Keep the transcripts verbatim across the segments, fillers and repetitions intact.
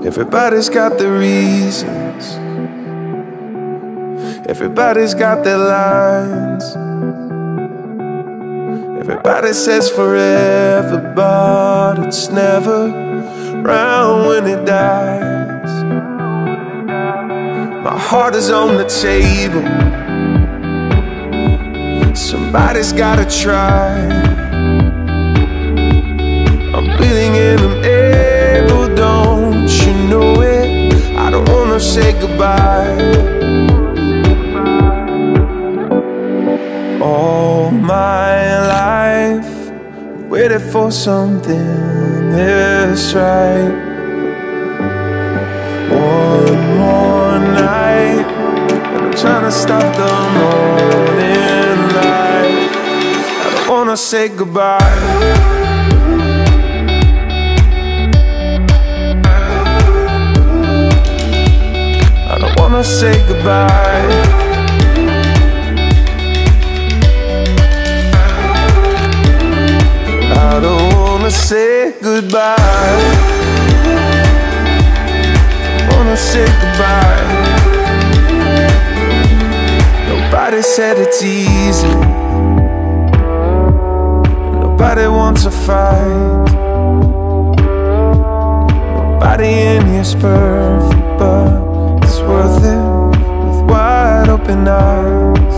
Everybody's got their reasons, everybody's got their lines. Everybody says forever, but it's never round when it dies. My heart is on the table, somebody's gotta try. I'm breathing in, I'm able, don't you know it? I don't wanna say goodbye. All my life waited for something that's right. One more night and I'm trying to stop the morning light. I don't wanna say goodbye. I don't wanna say goodbye. I don't wanna say goodbye. I wanna say goodbye. Nobody said it's easy, nobody wants to fight. Nobody in here's perfect, but it's worth it with wide open eyes.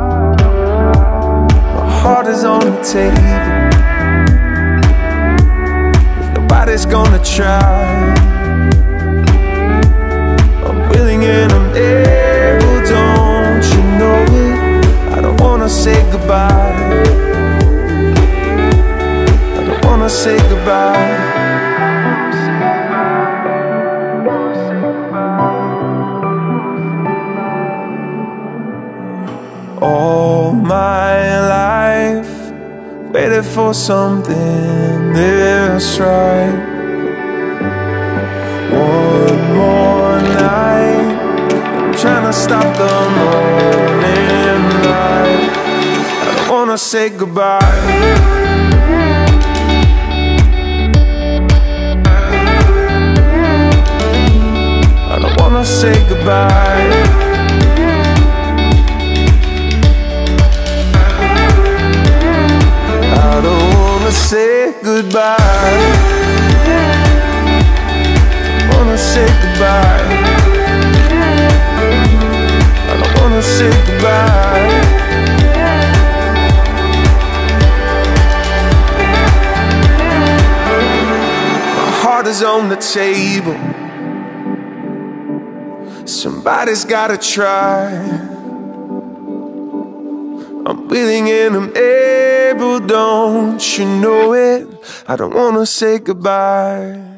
My heart is on the table, nobody's gonna try. I'm willing and I'm able, don't you know it? I don't wanna say goodbye. I don't wanna say goodbye. All my life waited for something that's right. One more night and I'm trying to stop the morning light. I don't wanna say goodbye. I don't wanna say goodbye. I don't wanna say goodbye. I wanna say goodbye. I don't wanna say goodbye. My heart is on the table, somebody's gotta try. I'm willing and I'm able, don't you know it? I don't wanna say goodbye.